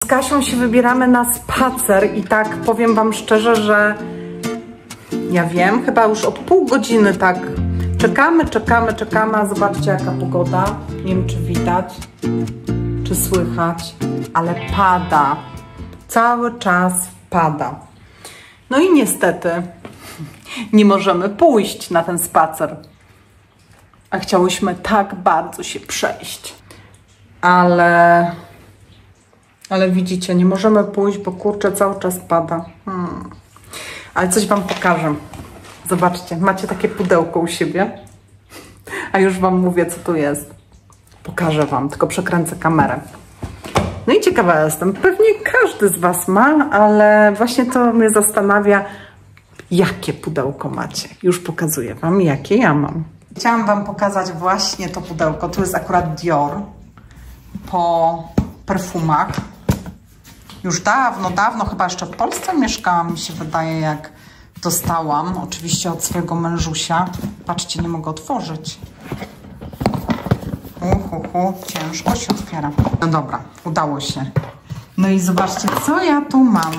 Kasią się wybieramy na spacer i tak powiem wam szczerze, że ja wiem, chyba już od pół godziny tak czekamy, a zobaczcie jaka pogoda. Nie wiem, czy widać, czy słychać, ale pada. Cały czas pada. No i niestety nie możemy pójść na ten spacer. A chciałyśmy tak bardzo się przejść. Ale widzicie, nie możemy pójść, bo kurczę, cały czas pada. Ale coś wam pokażę. Zobaczcie, macie takie pudełko u siebie. A już wam mówię, co tu jest. Pokażę wam, tylko przekręcę kamerę. No i ciekawa jestem, pewnie każdy z was ma, ale właśnie to mnie zastanawia, jakie pudełko macie. Już pokazuję wam, jakie ja mam. Chciałam wam pokazać właśnie to pudełko. Tu jest akurat Dior po perfumach. Już dawno, chyba jeszcze w Polsce mieszkałam, mi się wydaje, jak dostałam. Oczywiście od swojego mężusia. Patrzcie, nie mogę otworzyć. Ciężko się otwiera. No dobra, udało się. No i zobaczcie, co ja tu mam.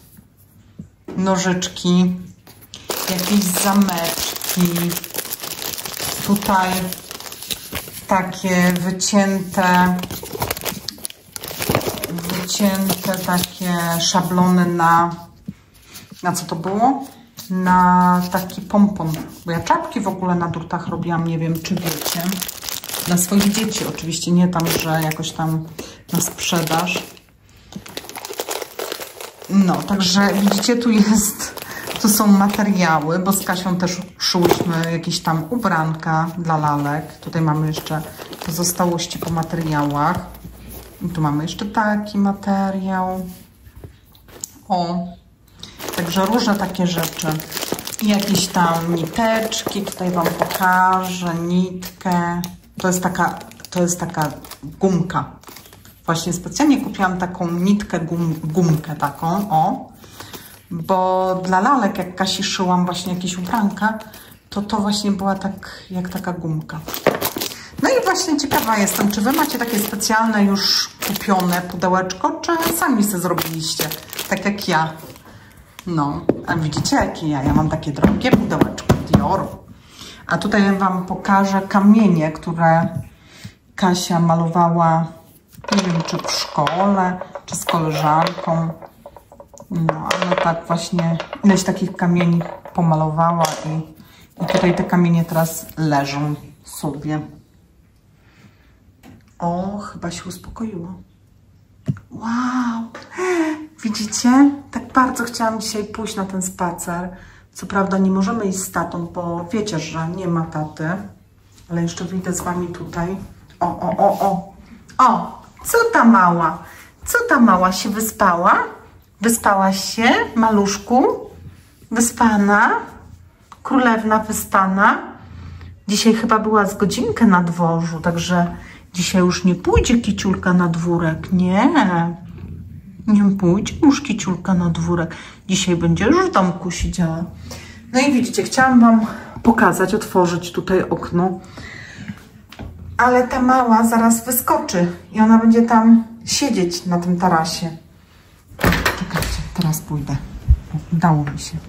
Nożyczki, jakieś zameczki. Tutaj takie wycięte takie szablony na co to było? Na taki pompon. Bo ja czapki w ogóle na drutach robiłam, nie wiem, czy wiecie. Dla swoich dzieci oczywiście, nie tam, że jakoś tam na sprzedaż. No, także widzicie, tu są materiały, bo z Kasią też szyłyśmy jakieś tam ubranka dla lalek. Tutaj mamy jeszcze pozostałości po materiałach. I tu mamy jeszcze taki materiał. O, także różne takie rzeczy. I jakieś tam niteczki. Tutaj wam pokażę nitkę. To jest taka gumka. Właśnie specjalnie kupiłam taką nitkę, gumkę taką, o. Bo dla lalek, jak Kasi szyłam właśnie jakieś ubranka, to właśnie była jak taka gumka. No i właśnie ciekawa jestem, czy wy macie takie specjalne już kupione pudełeczko, czy sami sobie zrobiliście, tak jak ja. No, a widzicie jakie ja mam takie drogie pudełeczko Dior. A tutaj wam pokażę kamienie, które Kasia malowała, nie wiem, czy w szkole, czy z koleżanką. No, ale tak właśnie ileś takich kamieni pomalowała i tutaj te kamienie teraz leżą sobie. O, chyba się uspokoiło. Wow! Widzicie? Tak bardzo chciałam dzisiaj pójść na ten spacer. Co prawda nie możemy iść z tatą, bo wiecie, że nie ma taty. Ale jeszcze wyjdę z wami tutaj. O! Co ta mała? Co ta mała się wyspała? Wyspałaś się, maluszku? Wyspana? Królewna wyspana? Dzisiaj chyba była z godzinkę na dworzu, także dzisiaj już nie pójdzie kiciulka na dwórek. Nie pójdzie już kiciulka na dwórek. Dzisiaj będzie już w domku siedziała. No i widzicie, chciałam wam pokazać, otworzyć tutaj okno. Ale ta mała zaraz wyskoczy i ona będzie tam siedzieć na tym tarasie. Czekajcie, teraz pójdę. Udało mi się.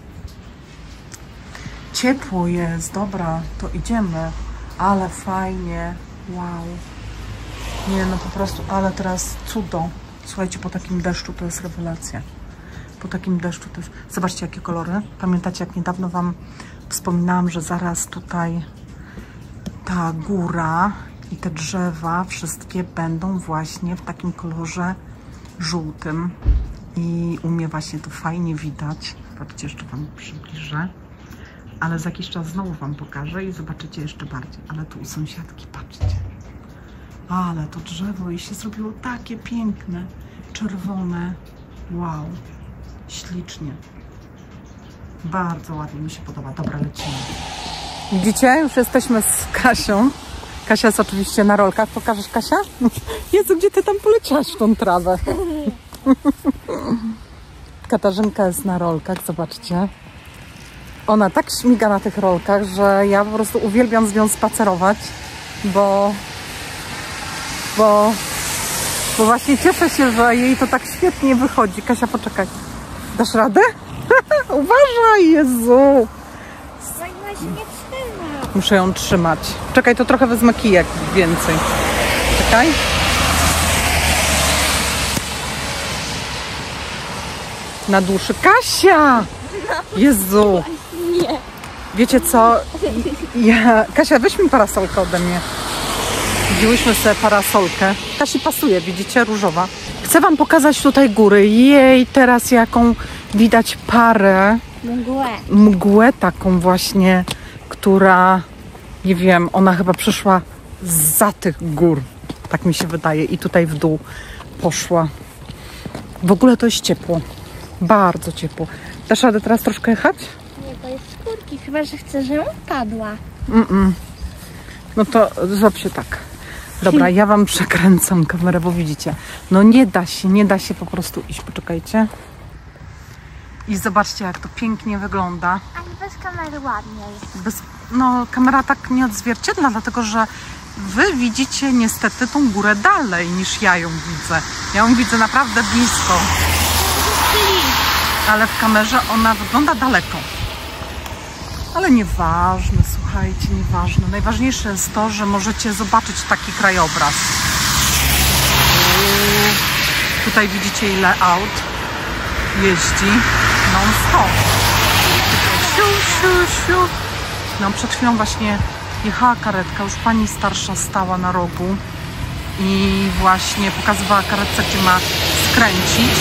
Ciepło jest, dobra, to idziemy. Ale fajnie, wow. Nie, no po prostu, ale teraz cudo. Słuchajcie, po takim deszczu to jest rewelacja. Po takim deszczu to jest... Zobaczcie, jakie kolory. Pamiętacie, jak niedawno wam wspominałam, że zaraz tutaj ta góra i te drzewa wszystkie będą właśnie w takim kolorze żółtym. I u mnie właśnie to fajnie widać. Zobaczcie, jeszcze wam przybliżę. Ale za jakiś czas znowu wam pokażę i zobaczycie jeszcze bardziej. Ale tu u sąsiadki, patrzcie. Ale to drzewo i się zrobiło takie piękne, czerwone. Wow, ślicznie. Bardzo ładnie mi się podoba. Dobra, lecimy. Widzicie? Już jesteśmy z Kasią. Kasia jest oczywiście na rolkach. Pokażesz, Kasia? Jezu, gdzie ty tam poleciałaś w tą trawę? Katarzynka jest na rolkach, zobaczcie. Ona tak śmiga na tych rolkach, że ja po prostu uwielbiam z nią spacerować, bo Bo właśnie cieszę się, że jej to tak świetnie wychodzi. Kasia, poczekaj. Dasz radę? Uważaj, Jezu! Ona się nie trzyma. Muszę ją trzymać. Czekaj, to trochę wezmę kijek więcej. Czekaj. Na dłuższy. Kasia! Jezu! Nie. Wiecie co? Kasia, weź mi parasolkę ode mnie. Wzięłyśmy sobie parasolkę. Kasi pasuje, widzicie? Różowa. Chcę wam pokazać tutaj góry. Jej, teraz jaką widać parę. Mgłę taką właśnie, która, nie wiem, ona chyba przyszła zza tych gór. Tak mi się wydaje. I tutaj w dół poszła. W ogóle to jest ciepło. Bardzo ciepło. Dasz radę teraz troszkę jechać? Nie, to jest skórki. Chyba, że chcę, żebym padła. No to złap się tak. Dobra, ja wam przekręcam kamerę, bo widzicie. No nie da się po prostu iść. Poczekajcie. I zobaczcie, jak to pięknie wygląda. Ale bez kamery ładnie jest. No, kamera tak nie odzwierciedla, dlatego że wy widzicie niestety tą górę dalej niż ja ją widzę. Ja ją widzę naprawdę blisko. Ale w kamerze ona wygląda daleko. Ale nieważne, słuchajcie, nieważne. Najważniejsze jest to, że możecie zobaczyć taki krajobraz. Tutaj widzicie, ile aut jeździ non-stop. Siu, siu, siu. No, przed chwilą właśnie jechała karetka, już pani starsza stała na rogu i właśnie pokazywała karetce, gdzie ma skręcić.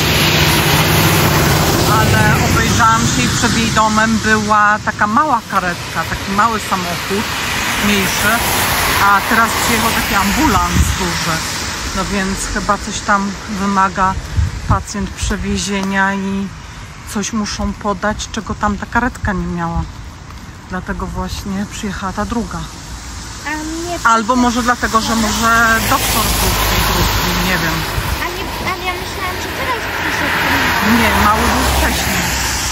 Ale obejrzałam się i przed jej domem była taka mała karetka, taki mały samochód, mniejszy, a teraz przyjechał taki ambulans duży. No więc chyba coś tam wymaga pacjent przewiezienia i coś muszą podać, czego tam ta karetka nie miała. Dlatego właśnie przyjechała ta druga. Albo może dlatego, że może doktor był w tej drugiej, nie wiem. Ale ja myślałam, że teraz przyszedł. Nie, mały był wcześniej.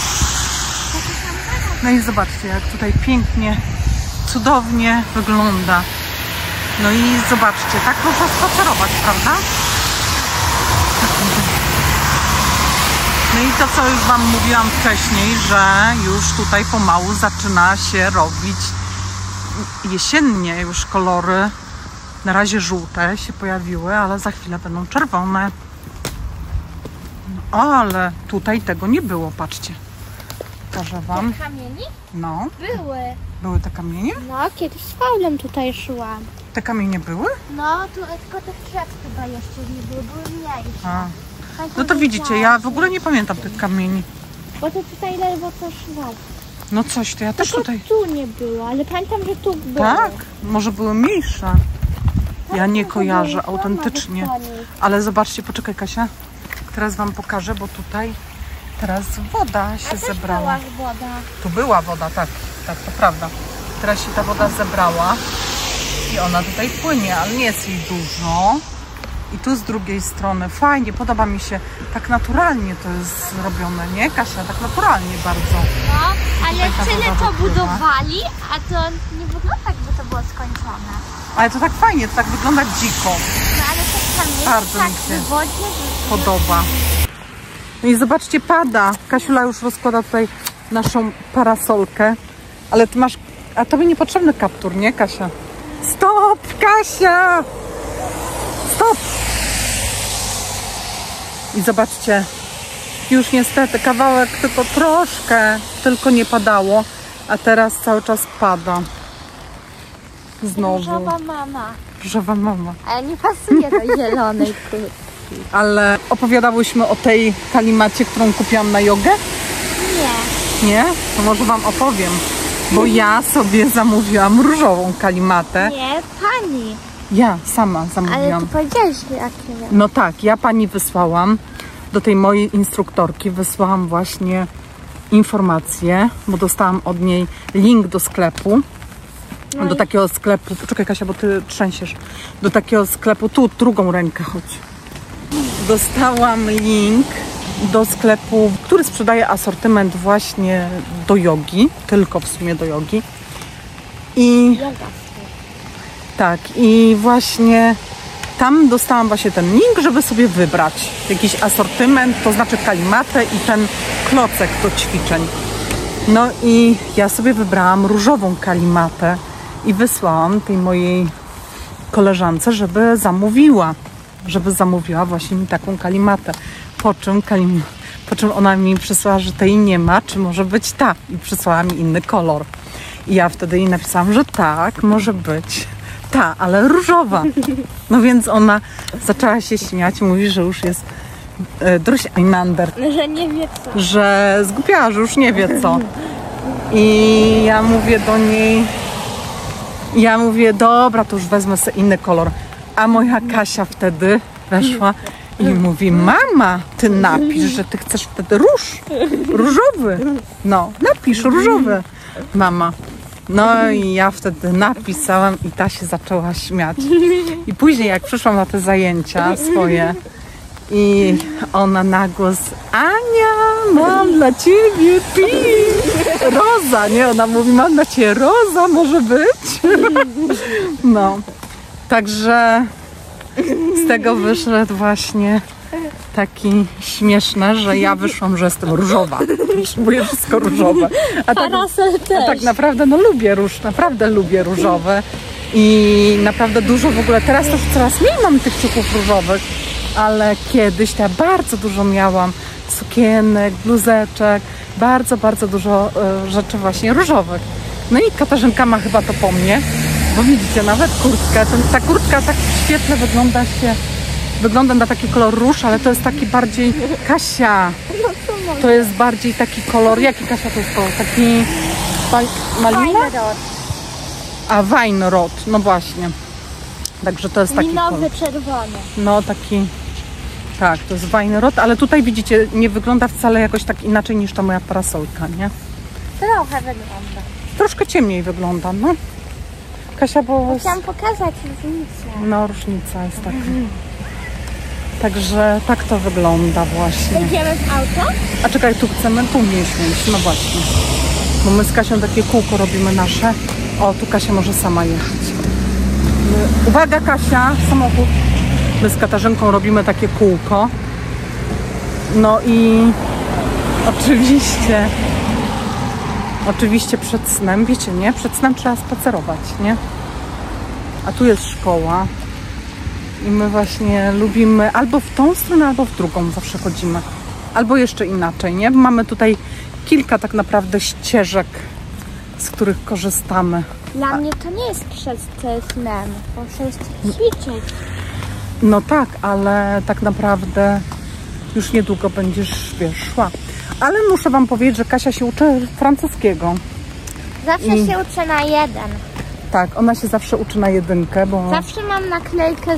No i zobaczcie, jak tutaj pięknie, cudownie wygląda. No i zobaczcie, tak można spacerować, prawda? No i to, co już wam mówiłam wcześniej, że już tutaj pomału zaczyna się robić jesiennie już kolory. Na razie żółte się pojawiły, ale za chwilę będą czerwone. No, ale tutaj tego nie było, patrzcie. Pokażę wam. Te kamieni? No. Były. Były te kamienie? No, kiedyś z Paulem tutaj szłam. Te kamienie były? No, tu tylko te kwiaty chyba jeszcze nie były, były mniejsze. A. No to widzicie, ja w ogóle nie pamiętam tych kamieni. Bo to tutaj ledwo co szło. No coś, to ja też Tylko tutaj... tu nie było, ale pamiętam, że tu było. Tak, może były mniejsze. Ja nie kojarzę autentycznie. Ale zobaczcie, poczekaj Kasia. Teraz wam pokażę, bo tutaj teraz woda się zebrała. Woda. Tu była woda, tak, tak, to prawda. Teraz się ta woda zebrała i ona tutaj płynie, ale nie jest jej dużo. I tu z drugiej strony fajnie, podoba mi się, tak naturalnie to jest zrobione, nie Kasia? Tak naturalnie bardzo. No, ale ta tyle woda to wypływa. budowali, a to nie wygląda tak, że to było skończone. Ale to tak fajnie, to tak wygląda dziko. No ale to kamienie Bardzo tak mi się w wodzie, że... Podoba. No i zobaczcie, pada. Kasiula już rozkłada tutaj naszą parasolkę. Ale ty masz... A tobie niepotrzebny kaptur, nie Kasia? Stop, Kasia! Stop! I zobaczcie, już niestety kawałek tylko troszkę, tylko nie padało, a teraz cały czas pada. Znowu. Różowa mama. Różowa mama. Ale nie pasuje do zielonej kurtki. Ale opowiadałyśmy o tej kalimacie, którą kupiłam na jogę? Nie. Nie? To może wam opowiem. Bo ja sobie zamówiłam różową kalimatę. Nie, pani. Ja sama Ale zamówiłam. ty powiedziałeś, jakie... No tak, ja pani wysłałam, do tej mojej instruktorki wysłałam właśnie informację, bo dostałam od niej link do sklepu. Do takiego sklepu, poczekaj Kasia, bo ty trzęsiesz. Do takiego sklepu, tu drugą rękę chodź. Dostałam link do sklepu, który sprzedaje asortyment właśnie do jogi, tylko w sumie do jogi. I tak, i właśnie tam dostałam właśnie ten link, żeby sobie wybrać jakiś asortyment, to znaczy kalimatę i ten klocek do ćwiczeń. No i ja sobie wybrałam różową kalimatę i wysłałam tej mojej koleżance, żeby zamówiła właśnie mi taką kalimatę. Po czym ona mi przysłała, że tej nie ma, czy może być ta, i przysłała mi inny kolor. I ja wtedy jej napisałam, że tak, może być ta, ale różowa. No więc ona zaczęła się śmiać, mówi, że już jest Drusiainander. Że nie wie co. Że zgłupiała, że już nie wie co. I ja mówię do niej, dobra, to już wezmę sobie inny kolor. A moja Kasia wtedy weszła i mówi, mama, ty napisz, że ty chcesz wtedy różowy. No, napisz różowy, mama. No i ja wtedy napisałam i ta się zaczęła śmiać. I później jak przyszłam na te zajęcia swoje i ona na głos, Ania, mam dla ciebie roza, nie? Ona mówi, mam dla ciebie roza, może być? No, także z tego wyszedł właśnie taki śmieszne, że ja wyszłam, że jestem różowa. Potrzebuję wszystko różowe. A tak naprawdę no naprawdę lubię różowe. I naprawdę dużo w ogóle, teraz to już coraz mniej mam tych ciuchów różowych, ale kiedyś to ja bardzo dużo miałam sukienek, bluzeczek, bardzo dużo rzeczy właśnie różowych. No i Katarzynka ma chyba to po mnie, bo widzicie, nawet kurtkę, ta kurtka tak świetnie wygląda na taki kolor róż, ale to jest taki bardziej, Kasia, to jest bardziej taki kolor, jaki Kasia to jest kolor? Taki malina? A Weinrot, no właśnie. Także to jest taki linowy, czerwony. No taki, tak, to jest Weinrot, ale tutaj widzicie, nie wygląda wcale jakoś tak inaczej niż ta moja parasolka, nie? Trochę wygląda. Troszkę ciemniej wygląda, no. Kasia, bo... Chciałam pokazać różnicę. No, różnica jest taka. Także tak to wygląda właśnie. Idziemy w auto? A czekaj, tu mieliśmy iść, no właśnie. Bo my z Kasią takie kółko robimy nasze. O, tu Kasia może sama jechać. Uwaga, Kasia, samochód. My z Katarzynką robimy takie kółko. No i oczywiście przed snem, wiecie, nie? Przed snem trzeba spacerować, nie? A tu jest szkoła. I my właśnie lubimy albo w tą stronę, albo w drugą zawsze chodzimy. Albo jeszcze inaczej, nie? Mamy tutaj kilka tak naprawdę ścieżek, z których korzystamy. Dla mnie to nie jest przed snem, bo jest ćwiczyć. No tak, ale tak naprawdę już niedługo będziesz, wiesz, szła. Ale muszę wam powiedzieć, że Kasia się uczy francuskiego. Zawsze się uczę na 1. Tak, ona się zawsze uczy na 1, bo... Zawsze mam naklejkę,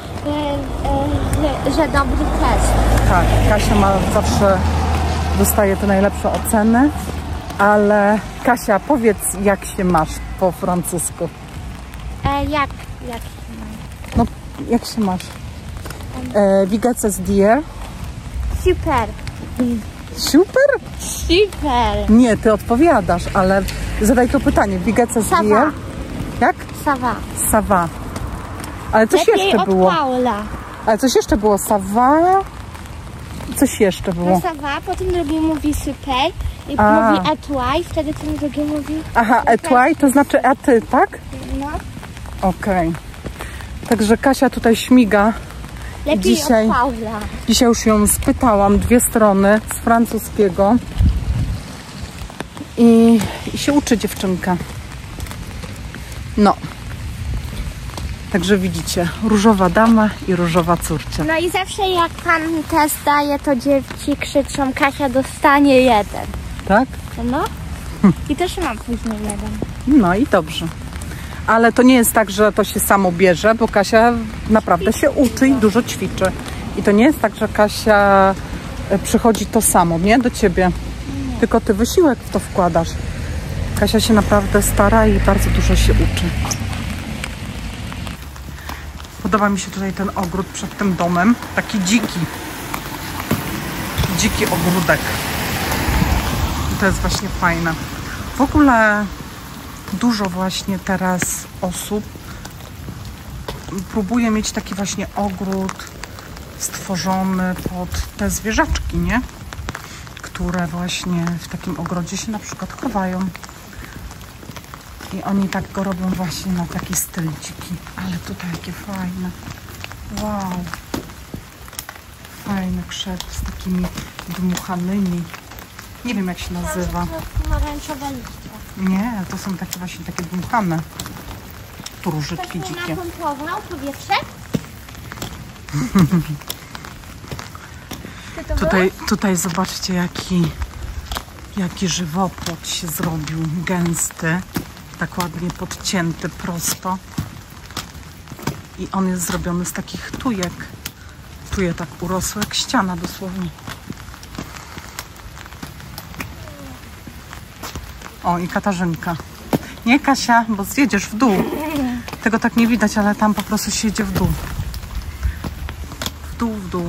że dobry test. Tak, Kasia zawsze dostaje te najlepsze oceny, ale Kasia, powiedz, jak się masz po francusku? Jak się mam? No, jak się masz? Wie geht's es dir? Super. Super? Super. Nie, ty odpowiadasz, ale zadaj to pytanie. Wie geht's es dir? Jak? Ça va. Ça va. Ale coś Lepiej jeszcze od było. Paula. Ale coś jeszcze było. Ça va. Coś jeszcze było. No ça va, potem drugi mówi super i mówi et toi, i wtedy ten drugi mówi... Aha, et toi to znaczy a ty, tak? No. Okej. Także Kasia tutaj śmiga. Lepiej od Paula. Dzisiaj już ją spytałam 2 strony z francuskiego i się uczy dziewczynka. No. Także widzicie, różowa dama i różowa córcia. No i zawsze jak pan test daje, to dziewci krzyczą, Kasia dostanie 1. Tak? No. I też mam później 1. No i dobrze. Ale to nie jest tak, że to się samo bierze, bo Kasia naprawdę się uczy i dużo ćwiczy. I to nie jest tak, że Kasia przychodzi to samo, nie? Do ciebie. Nie. Tylko ty wysiłek w to wkładasz. Kasia się naprawdę stara i bardzo dużo się uczy. Podoba mi się tutaj ten ogród przed tym domem. Taki dziki ogródek. I to jest właśnie fajne. W ogóle dużo właśnie teraz osób próbuję mieć taki właśnie ogród stworzony pod te zwierzaczki, nie? Które właśnie w takim ogrodzie się na przykład chowają. I oni tak go robią właśnie na taki styl dziki. Ale tutaj jakie fajne. Wow. Fajny krzew z takimi dmuchanymi. Nie wiem jak się nazywa. Pomarańczowe liście. Nie, to są takie właśnie takie dmuchane. Tu różyczki dzikie. Napompował powietrze? Tutaj zobaczcie jaki żywopłot się zrobił, gęsty, tak ładnie podcięty prosto. I on jest zrobiony z takich tujek. Tuje tak urosły jak ściana dosłownie. O, i Katarzynka. Nie, Kasia, bo zjedziesz w dół. Tego tak nie widać, ale tam po prostu się jedzie w dół. W dół, w dół.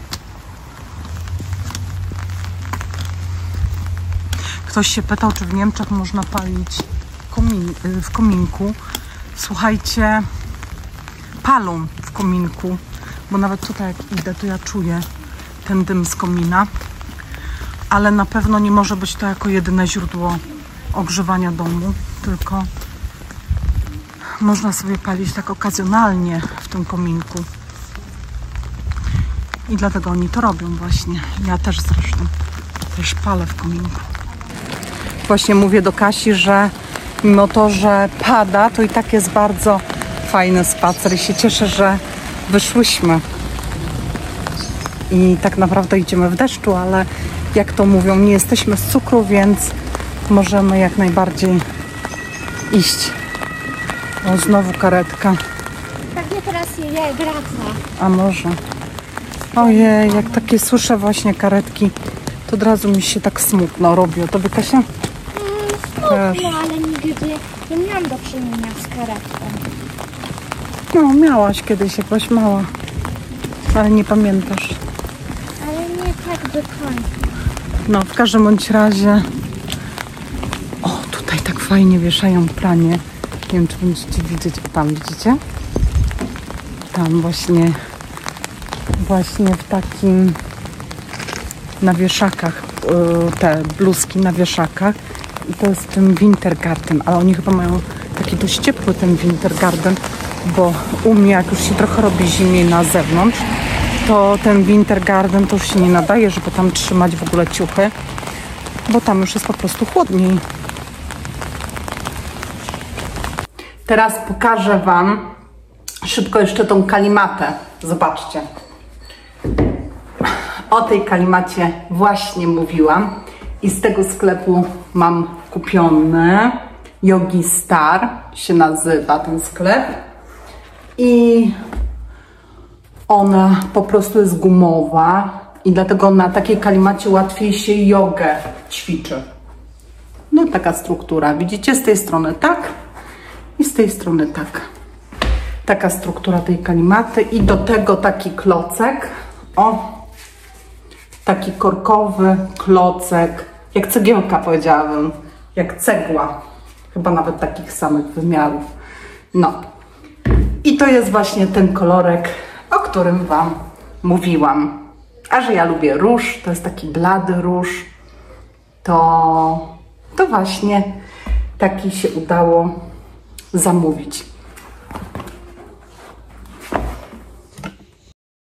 Ktoś się pytał, czy w Niemczech można palić w kominku. Słuchajcie, palą w kominku, bo nawet tutaj jak idę, to ja czuję ten dym z komina. Ale na pewno nie może być to jako jedyne źródło ogrzewania domu, tylko można sobie palić tak okazjonalnie w tym kominku. I dlatego oni to robią właśnie. Ja też zresztą też palę w kominku. Właśnie mówię do Kasi, że mimo to, że pada, to i tak jest bardzo fajny spacer i się cieszę, że wyszłyśmy. I tak naprawdę idziemy w deszczu, ale jak to mówią, nie jesteśmy z cukru, więc możemy jak najbardziej iść. O, znowu karetka. Pewnie teraz wraca. A może. Ojej, jak takie słyszę właśnie karetki, to od razu mi się tak smutno robi. O tobie, Kasia? Smutno, ale nigdy nie miałam do czynienia z karetką. No, miałaś kiedyś, jak byłaś mała. Ale nie pamiętasz. Ale nie tak do końca. No, w każdym bądź razie... O, tutaj tak fajnie wieszają pranie. Nie wiem, czy będziecie widzieć. Tam, widzicie? Tam właśnie w takim... na wieszakach. Te bluzki na wieszakach. I to jest ten Wintergarten. Ale oni chyba mają taki dość ciepły ten Wintergarten, bo u mnie, jak już się trochę robi zimniej na zewnątrz, to ten Wintergarten to już się nie nadaje, żeby tam trzymać w ogóle ciuchy, bo tam już jest po prostu chłodniej. Teraz pokażę Wam szybko jeszcze tą kalimatę. Zobaczcie. O tej kalimacie właśnie mówiłam i z tego sklepu mam kupione. Yogi Star się nazywa ten sklep i ona po prostu jest gumowa i dlatego na takiej kalimacie łatwiej się jogę ćwiczy. No taka struktura, widzicie, z tej strony tak i z tej strony tak. Taka struktura tej kalimaty i do tego taki klocek, o, taki korkowy klocek, jak cegiełka powiedziałabym, jak cegła, chyba nawet takich samych wymiarów. No i to jest właśnie ten kolorek, o którym Wam mówiłam. A że ja lubię róż, to jest taki blady róż, to właśnie taki się udało zamówić.